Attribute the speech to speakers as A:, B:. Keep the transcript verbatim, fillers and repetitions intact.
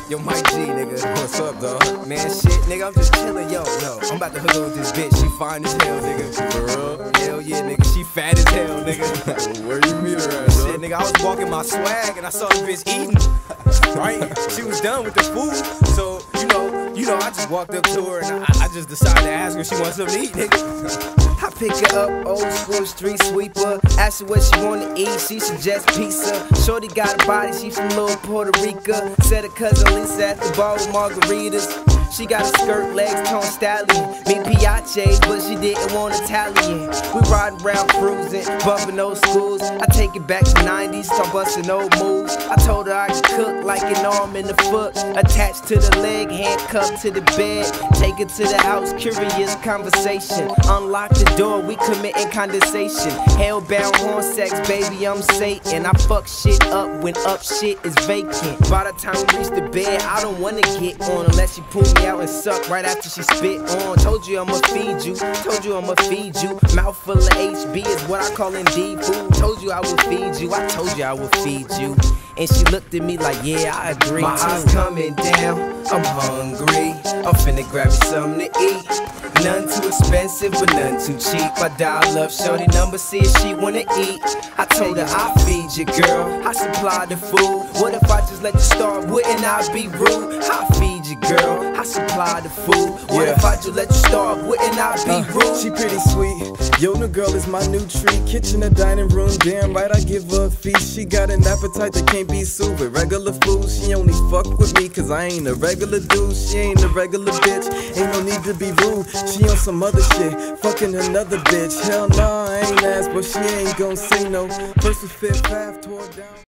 A: Yo, Mike G, nigga.
B: What's up, dog?
A: Man, shit, nigga, I'm just chillin', yo, yo. I'm about to hook up with this bitch. She fine as hell, nigga.
B: For real?
A: Hell yeah, nigga. She fat as hell, nigga.
B: Where you meet her at, dog?
A: Shit, nigga, I was walking my swag and I saw the bitch eating. Right? She was done with the food, so you know, you know, I just walked up to her and I, I just decided to ask her if she wants something to eat, nigga. I pick her up, old school street sweeper. Ask her what she wanna eat, she suggests pizza. Shorty got a body, she from Little Puerto Rico. Said her cousin Lisa at the bar with margaritas. She got a skirt, legs, tone stallion. Me piaches, but she didn't want Italian. We riding around cruising, bumping old schools. I take it back to nineties, start busting old moves. I told her I could cook like an arm and a foot. Attached to the leg, handcuffed to the bed. Take it to the house, curious conversation. Unlock the door, we committing condensation. Hellbound horn sex, baby, I'm Satan. I fuck shit up when up shit is vacant. By the time we reach the bed, I don't wanna get on unless she pull me out and suck right after she spit on. Told you I'ma feed you, told you I'ma feed you. Mouth full of H B is what I call indeed food. Told you I would feed you, I told you I would feed you. And she looked at me like, yeah, I agree. My eyes coming down, I'm hungry. I'm finna grab me something to eat. None too expensive, but none too cheap. I dial up shorty number, see if she wanna eat. I told her I'll feed you, girl. I supply the food. What if I just let you starve? Wouldn't I be rude? I'll feed you, girl. I supply the food. What
B: Yeah.
A: if I just let you starve? Wouldn't I be
B: Uh,
A: rude?
B: she pretty sweet. Yo, the girl is my new treat. Kitchen or dining room, damn right I give her a feast. She got an appetite that can't be soothed with regular food. She only fuck with me cause I ain't a regular dude. She ain't a regular bitch, ain't no need to be rude. She on some other shit, fucking another bitch. Hell nah, I ain't asked, but she ain't gon' say no. First to fifth, half tore down.